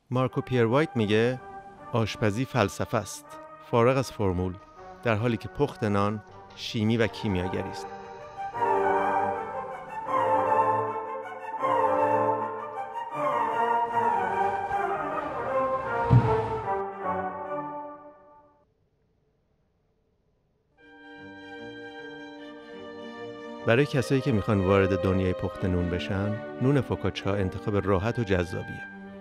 مارکو پیر وایت میگه آشپزی فلسفه است، فارغ از فرمول، در حالی که پخت نان شیمی و کیمیاگری است. برای کسایی که میخوان وارد دنیای پخت نون بشن، نون فوکاچا انتخاب راحت و جذابیه.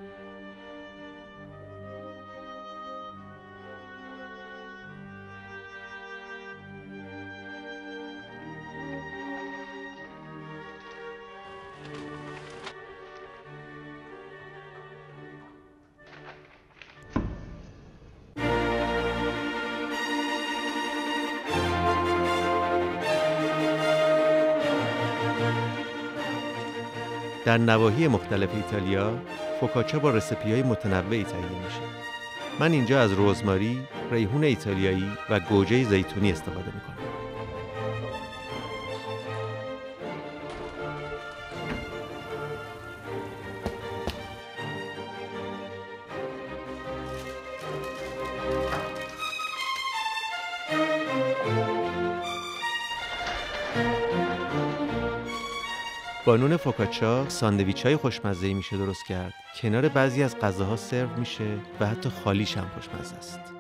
در نواحی مختلف ایتالیا، فوکاچا با رسیپی‌های متنوعی تهیه میشه. من اینجا از رزماری، ریحون ایتالیایی و گوجه زیتونی استفاده میکنم. با نون فوکاچا ساندویچ‌های خوشمزه‌ای میشه درست کرد. کنار بعضی از غذاها سرو میشه و حتی خالیش هم خوشمزه است.